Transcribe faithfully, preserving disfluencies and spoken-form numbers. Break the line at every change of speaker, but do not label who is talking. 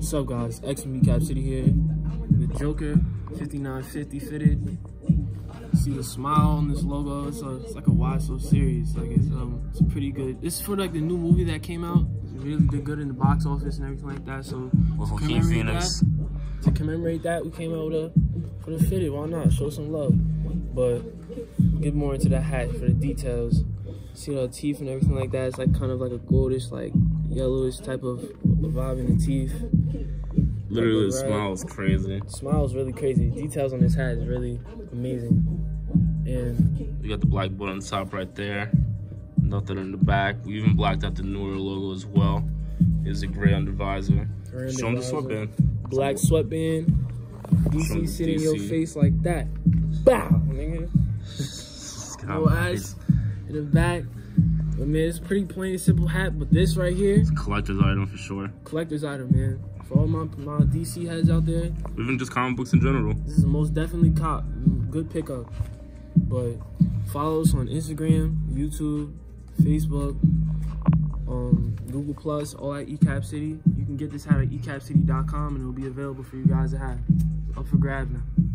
What's up, guys? X from ECAPCITY here. The Joker, fifty-nine fifty fitted. See the smile on this logo. It's, a, it's like a why so serious. Like it's um, it's pretty good. This is for like the new movie that came out. It really did good in the box office and everything like that. So to commemorate that, to commemorate that, we came out with a for the fitted. Why not show some love? But get more into the hat for the details. See the teeth and everything like that. It's like kind of like a goldish, like yellowish type of vibe in the teeth.
Literally,
like
the smile is crazy.
The smile is really crazy. The details on this hat is really amazing. And
we got the black button on the top right there. Nothing in the back. We even blacked out the newer logo as well. Here's a gray under visor. Gray Show them the sweatband.
Black sweatband. D C sitting in your face like that. Bow, nigga. No eyes in the back. But man, it's a pretty plain and simple hat. But this right here,
it's a collector's item for sure.
Collector's item, man. For all my, my D C heads out there.
Even just comic books in general.
This is most definitely cop. Good pickup. But follow us on Instagram, YouTube, Facebook, um, Google Plus, all at ECAPCITY. You can get this hat at E C A P city dot com and it'll be available for you guys to have. Up for grab now.